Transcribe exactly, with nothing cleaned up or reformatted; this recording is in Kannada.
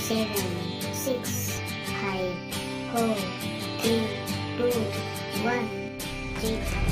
seven, six, five, four, three, two, one, zero.